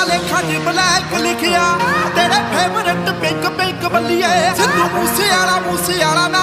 तेरा लेखा ज ब्लैक लिखिया तेरे फेवरेट पिंक पिंक बल्लिए सिद्धू मूसे आला ना